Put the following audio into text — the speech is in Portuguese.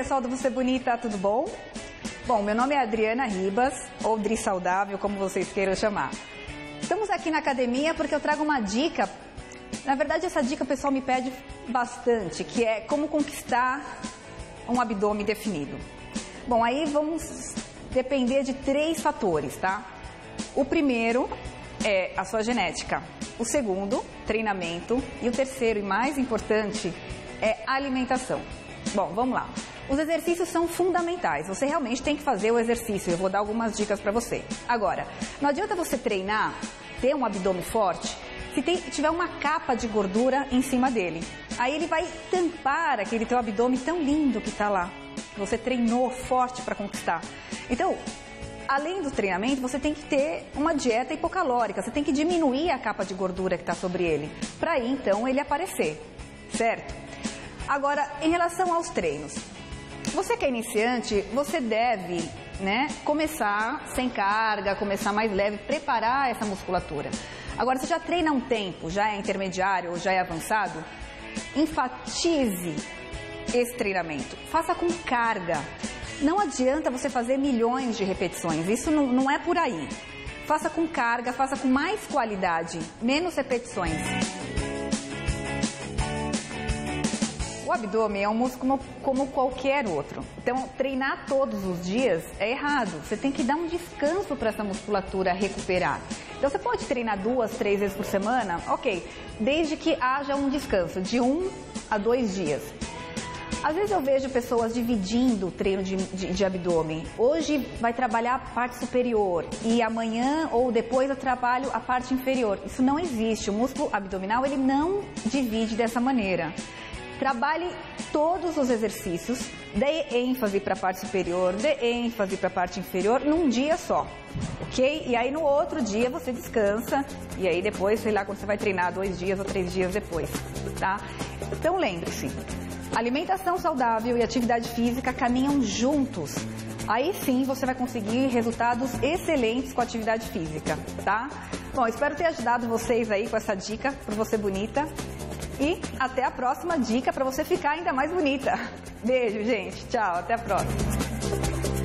pessoal do Você Bonita, tudo bom? Bom, meu nome é Adriana Ribas, ou Dri Saudável, como vocês queiram chamar. Estamos aqui na academia porque eu trago uma dica. Na verdade, essa dica o pessoal me pede bastante, que é como conquistar um abdômen definido. Bom, aí vamos depender de 3 fatores, tá? O primeiro é a sua genética. O segundo, treinamento. E o terceiro e mais importante é a alimentação. Bom, vamos lá. Os exercícios são fundamentais. Você realmente tem que fazer o exercício. Eu vou dar algumas dicas para você. Agora, não adianta você treinar, ter um abdômen forte, se tiver uma capa de gordura em cima dele. Aí ele vai tampar aquele teu abdômen tão lindo que está lá. Que você treinou forte para conquistar. Então, além do treinamento, você tem que ter uma dieta hipocalórica. Você tem que diminuir a capa de gordura que está sobre ele. Para aí, então, ele aparecer. Certo? Agora, em relação aos treinos. Você que é iniciante, você deve, começar sem carga, começar mais leve, preparar essa musculatura. Agora, você já treina há um tempo, já é intermediário ou já é avançado, enfatize esse treinamento. Faça com carga. Não adianta você fazer milhões de repetições, isso não é por aí. Faça com carga, faça com mais qualidade, menos repetições. O abdômen é um músculo como qualquer outro. Então, treinar todos os dias é errado. Você tem que dar um descanso para essa musculatura recuperar. Então, você pode treinar 2, 3 vezes por semana? Ok, desde que haja um descanso de 1 a 2 dias. Às vezes eu vejo pessoas dividindo o treino de abdômen. Hoje vai trabalhar a parte superior e amanhã ou depois eu trabalho a parte inferior. Isso não existe. O músculo abdominal ele não divide dessa maneira. Trabalhe todos os exercícios, dê ênfase para a parte superior, dê ênfase para a parte inferior num dia só, ok? E aí no outro dia você descansa e aí depois, sei lá, quando você vai treinar 2 dias ou 3 dias depois, tá? Então lembre-se, alimentação saudável e atividade física caminham juntos. Aí sim você vai conseguir resultados excelentes com a atividade física, tá? Bom, espero ter ajudado vocês aí com essa dica para Você Bonita. E até a próxima dica para você ficar ainda mais bonita. Beijo, gente. Tchau, até a próxima.